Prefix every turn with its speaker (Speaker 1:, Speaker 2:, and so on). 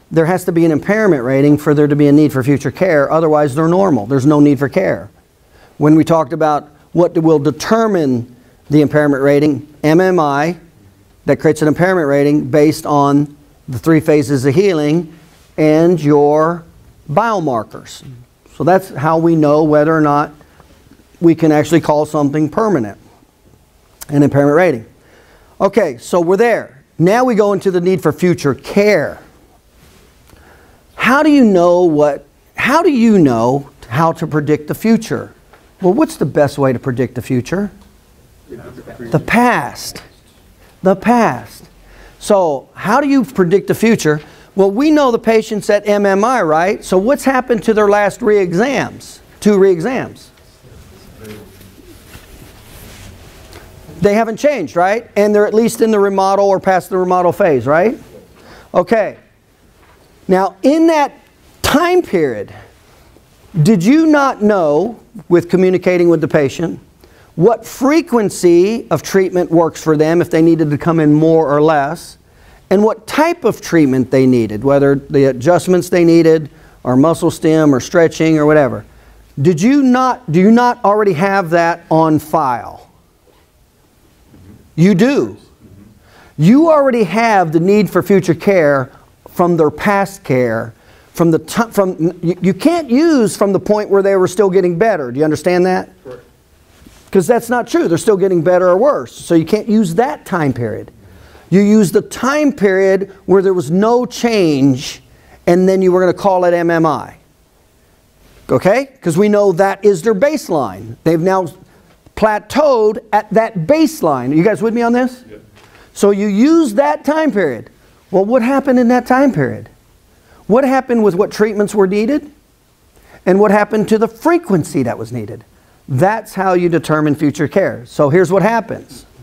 Speaker 1: there has to be an impairment rating for there to be a need for future care. Otherwise, they're normal. There's no need for care. When we talked about what will determine the impairment rating, MMI, that creates an impairment rating based on the 3 phases of healing and your biomarkers. So that's how we know whether or not we can actually call something permanent, an impairment rating. Okay, so we're there. Now we go into the need for future care. How do you know how to predict the future? Well, what's the best way to predict the future? The past. The past. So how do you predict the future? Well, we know the patients at MMI, right? So what's happened to their last re-exams? 2 re-exams. They haven't changed, right? And they're at least in the remodel or past the remodel phase, right? Okay. Now, in that time period, did you not know, with communicating with the patient, what frequency of treatment works for them if they needed to come in more or less, and what type of treatment they needed, whether the adjustments they needed, or muscle stim, or stretching, or whatever? Do you not already have that on file? You do. You already have the need for future care from their past care. You can't use from the point where they were still getting better. Do you understand that? Correct. Because that's not true. They're still getting better or worse. So you can't use that time period. You use the time period where there was no change, and then you were going to call it MMI. Okay? Because we know that is their baseline. They've now plateaued at that baseline. Are you guys with me on this? Yep. So you use that time period. Well, what happened in that time period? What happened with what treatments were needed? And what happened to the frequency that was needed? That's how you determine future care. So here's what happens.